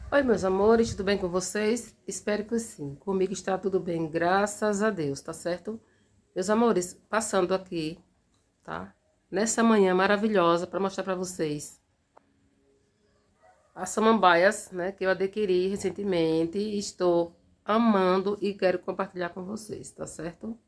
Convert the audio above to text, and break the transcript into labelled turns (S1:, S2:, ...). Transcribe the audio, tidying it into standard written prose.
S1: Oi, meus amores, tudo bem com vocês? Espero que sim. Comigo está tudo bem, graças a Deus, tá certo? Meus amores, passando aqui, tá? Nessa manhã maravilhosa para mostrar para vocês as samambaias, né, que eu adquiri recentemente e estou amando e quero compartilhar com vocês, tá certo?